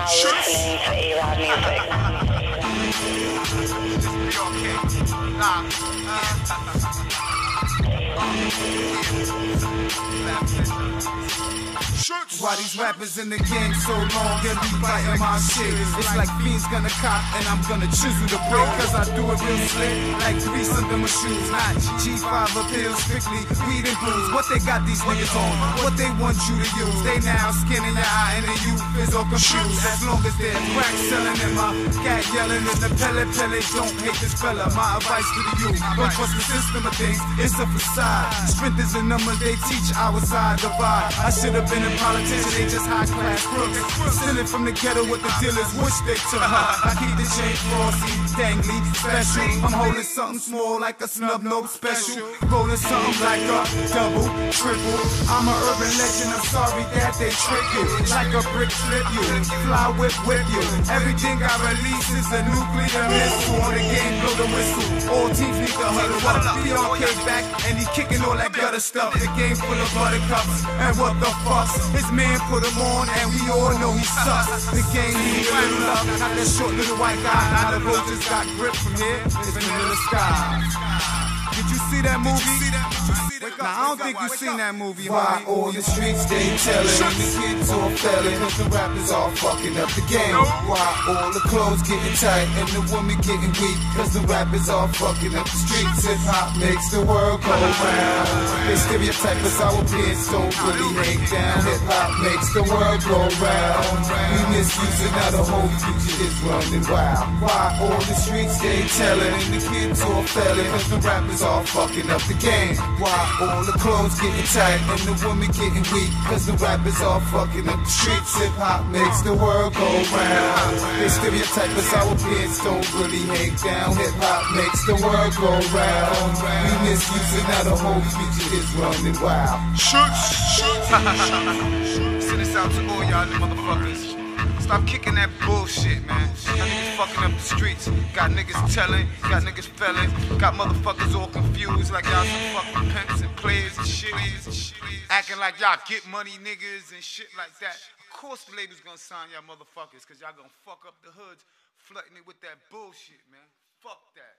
listening to A-Rod music. Why these rappers in the game so long and be biting my shit? It's like fiends gonna cop and I'm gonna chisel the break. Cause I do it real slick, like grease under my shoes. Not G5 appeals, strictly weed and booze. What they got these niggas on, what they want you to use. They now skinning your eye and the youth is all confused. As long as they're crack selling and my cat yelling in the pelle, don't hate this fella. My advice to the youth, don't trust the system of things, it's a facade. Strength is a number they teach, our side divide. I should have been a politician, they just high class crooks. Stealing from the ghetto what the dealers wish they took. I keep the chain frosty, dangly, special. I'm holding something small like a snub nose special. Rolling something like a double, triple. I'm an urban legend, I'm sorry that they trick you. Like a brick flip you, fly whip you. Everything I release is a nuclear missile. On the game, blow the whistle. All teams need to huddle up. BRK back and he kicking all that gutter stuff. The game full of buttercups and what the fuck? His man put him on and we all know he sucks. The game need a little love, not that short little white guy. Now the road just got grip from here, it's vanilla sky. Did you see that movie? Now, I don't think you seen that movie, Why all the streets they tellin', the kids all fellin', cause the rappers all fucking up the game. Why all the clothes getting tight and the women getting weak, cause the rappers all fucking up the streets. Hip hop makes the world go round. They stereotype us, our peers don't really hang down. Hip hop makes the world go round. We misuse it, now the whole future is running wild. Why all the streets they tellin', and the kids all fellin', cause the rappers all fucking up the game. Why all the clothes getting tight and the women getting weak, cause the rappers all fucking up the streets. Hip hop makes the world go round. They stereotype us, our peers don't really hang down. Hip hop makes the world go round. We misuse it, now the whole future is running wild. Send this out to all y'all motherfuckers. Stop kicking that bullshit, man. Y'all niggas fucking up the streets. Got niggas telling, got niggas felling, got motherfuckers all confused like y'all some fucking pimps and players and shit. Acting like y'all get money niggas and shit like that. Of course the label's gonna sign y'all motherfuckers, cause y'all gonna fuck up the hoods, flooding it with that bullshit, man. Fuck that.